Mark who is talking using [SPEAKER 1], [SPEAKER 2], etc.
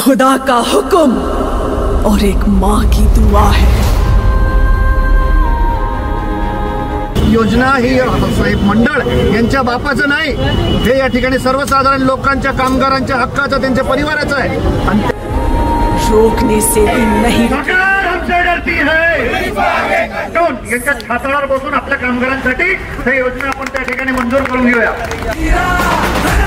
[SPEAKER 1] खुदा का हुक्म और एक माँ की दुआ है।
[SPEAKER 2] योजना ही साहेब मंडळ यांच्या बापाचं नाही, हे या ठिकाणी सर्वसाधारण लोकांच्या, कामगारांच्या हक्काचं, त्यांच्या परिवाराचं आहे।
[SPEAKER 1] रोकने से भी नहीं,
[SPEAKER 2] हमसे डरती है तो यांच्या छातावर बसून आपल्या कामगारांसाठी ही योजना आपण त्या ठिकाणी मंजूर करून घेऊया।